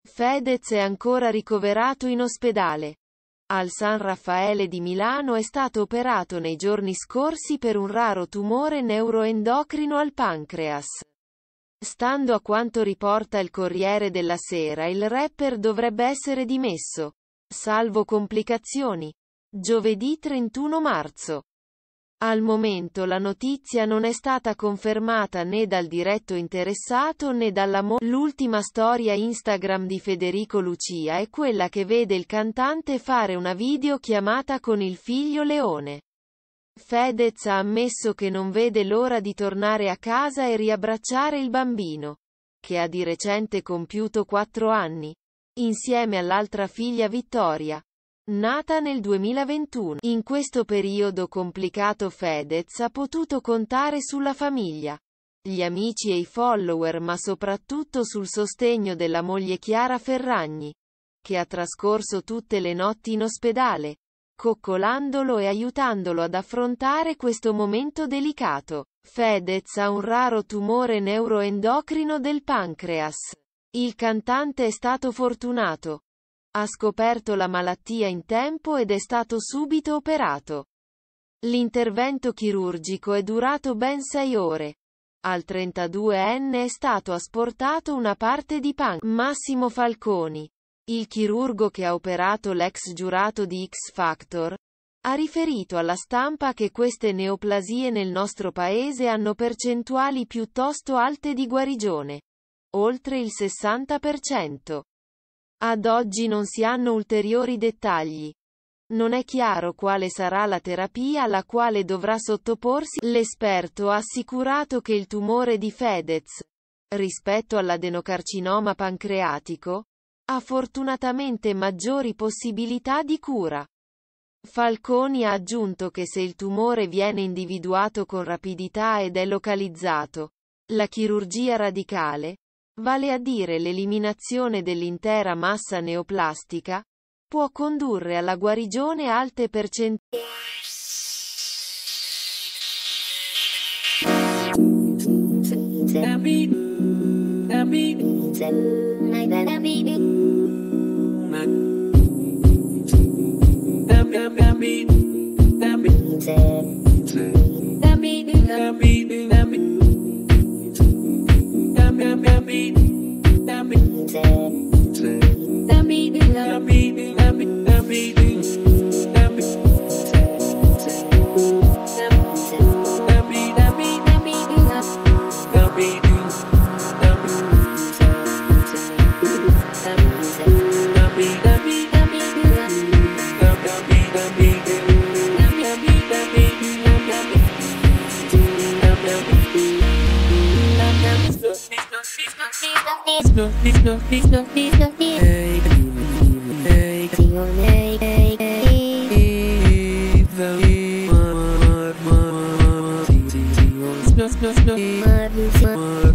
Fedez è ancora ricoverato in ospedale. Al San Raffaele di Milano è stato operato nei giorni scorsi per un raro tumore neuroendocrino al pancreas. Stando a quanto riporta il Corriere della Sera, il rapper dovrebbe essere dimesso, salvo complicazioni, giovedì 31 marzo. Al momento la notizia non è stata confermata né dal diretto interessato né dalla L'ultima storia Instagram di Federico Lucia è quella che vede il cantante fare una videochiamata con il figlio Leone. Fedez ha ammesso che non vede l'ora di tornare a casa e riabbracciare il bambino, che ha di recente compiuto 4 anni, insieme all'altra figlia Vittoria, nata nel 2021. In questo periodo complicato Fedez ha potuto contare sulla famiglia, gli amici e i follower, ma soprattutto sul sostegno della moglie Chiara Ferragni, che ha trascorso tutte le notti in ospedale, coccolandolo e aiutandolo ad affrontare questo momento delicato. Fedez ha un raro tumore neuroendocrino del pancreas. Il cantante è stato fortunato. Ha scoperto la malattia in tempo ed è stato subito operato. L'intervento chirurgico è durato ben 6 ore. Al 32enne è stato asportato una parte di pancreas. Massimo Falconi, il chirurgo che ha operato l'ex giurato di X Factor, ha riferito alla stampa che queste neoplasie nel nostro paese hanno percentuali piuttosto alte di guarigione, oltre il 60%. Ad oggi non si hanno ulteriori dettagli. Non è chiaro quale sarà la terapia alla quale dovrà sottoporsi. L'esperto ha assicurato che il tumore di Fedez, rispetto all'adenocarcinoma pancreatico, ha fortunatamente maggiori possibilità di cura. Falconi ha aggiunto che se il tumore viene individuato con rapidità ed è localizzato, la chirurgia radicale, vale a dire l'eliminazione dell'intera massa neoplastica, può condurre alla guarigione a alte percentuali. Hey,